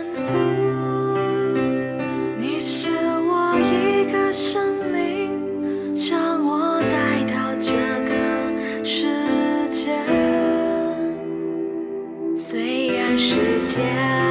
你是我一个生命，将我带到这个世界。虽然世界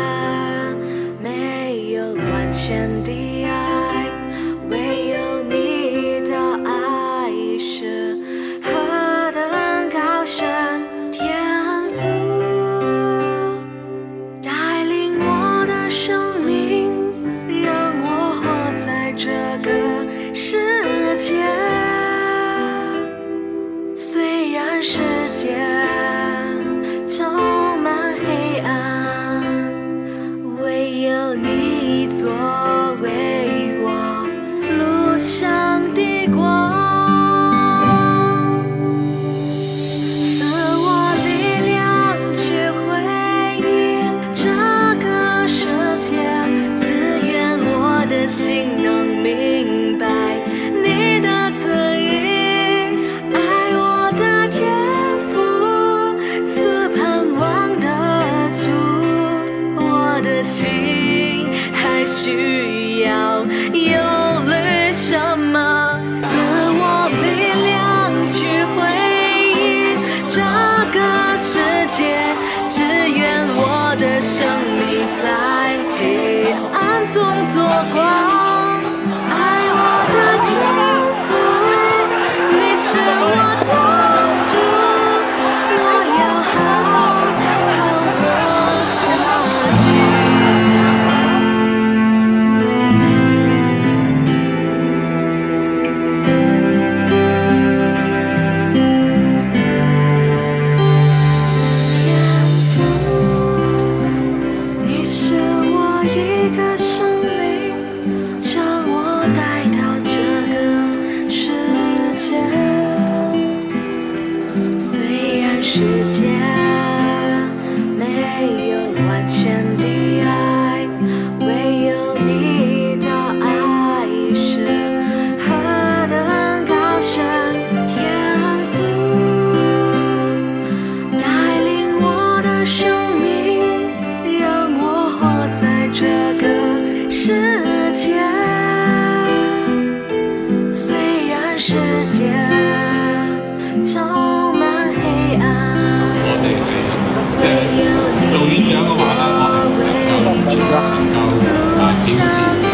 没有完全的爱，唯有你的爱是何等高深天赋，带领我的生命，让我活在这个世界。虽然世界充满黑暗，唯有你作为我路上的光，赐我力量去回应这个世界，自愿我的心能明白你的旨意，爱我的天赋，是盼望的主，我的心还需要忧虑什么？赐我力量去回应这个世界，只愿我的生命在黑暗中做光，爱我的天赋，你是我的主，我要好好活下去。你是我一个生命，将我带到这个世界。虽然世界没有完全的爱，唯有你的爱是何等高深天赋，带领我的生命，让我活在这个世界。虽然世界充滿黑暗，唯有你作為我路上的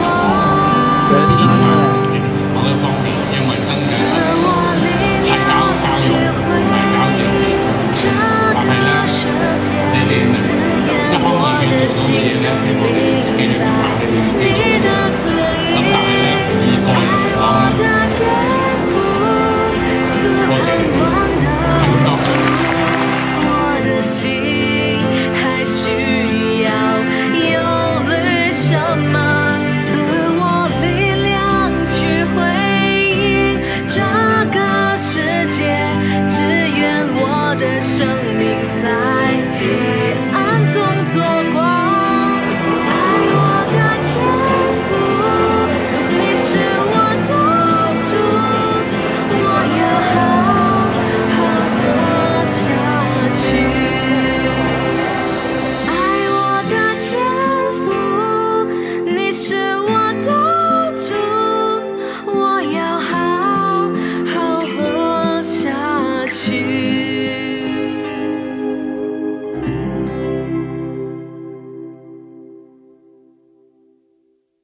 光， 某一方面，因為真賜嘅我力係搞量去教育，唔係搞政治。 這個世界，自願我的心能明白你的旨意，愛我的天賦，是盼望的主，我的心